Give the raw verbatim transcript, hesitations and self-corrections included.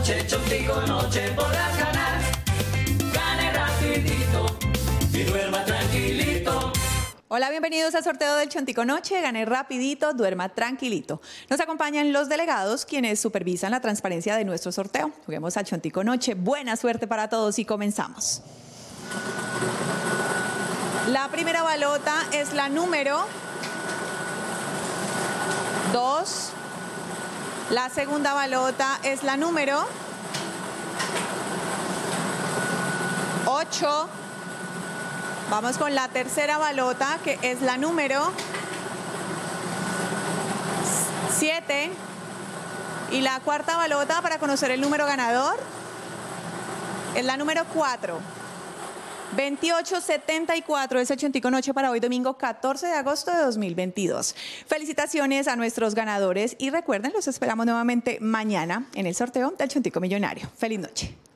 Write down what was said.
noche, Chontico noche podrás ganar. Gane rapidito y duerma tranquilito. Hola, bienvenidos al sorteo del Chontico Noche. Gane rapidito, duerma tranquilito. Nos acompañan los delegados, quienes supervisan la transparencia de nuestro sorteo. Juguemos al Chontico Noche. Buena suerte para todos y comenzamos. La primera balota es la número dos. La segunda balota es la número ocho. Vamos con la tercera balota, que es la número siete. Y la cuarta balota, para conocer el número ganador, es la número cuatro. veintiocho setenta y cuatro es el Chontico Noche para hoy, domingo catorce de agosto de dos mil veintidós. Felicitaciones a nuestros ganadores y recuerden, los esperamos nuevamente mañana en el sorteo del Chontico Millonario. Feliz noche.